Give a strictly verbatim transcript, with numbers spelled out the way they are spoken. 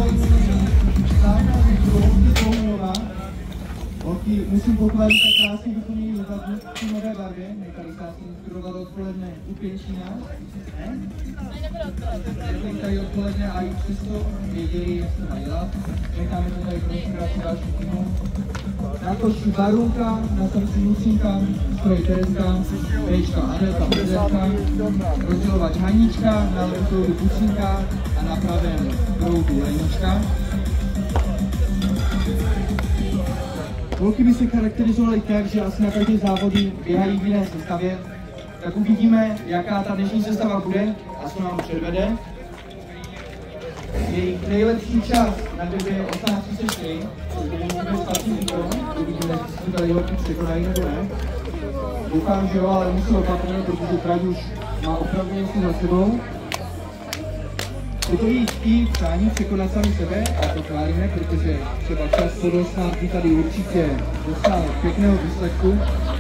Holky, musím pochválit tak krásně vyplnění v nové barvě, nechali se asi inspirovat odpoledne u Pěčína. Byli tady odpoledne a i přesto věděli, jak se mají dělat. Necháme to tady pro inspiraci další týmu. Natož Barunka, na srdci Lucinka, stroj Tereska, Bčka Adelka Pezerka, rozdělovač Hanička, na levém proudu Pucinka a na pravém proudu Lenička. Holky by se charakterizovaly tak, že asi na každé závody běhají v jiné sestavě. Tak uvidíme, jaká ta dnešní sestava bude a co nám předvede. Jejich nejlepší čas na době osmnáct třicet čtyři, což bude špatný výkon, uvidíme, jestli tady holky překonají nebo ne. Doufám, že jo, ale musím opatrně, protože Trať už má opravdu něco za sebou. Je to jí chtí přání překonat sami sebe a to chválíme, protože třeba čas to dostat by tady určitě dostal pěkného výsledku.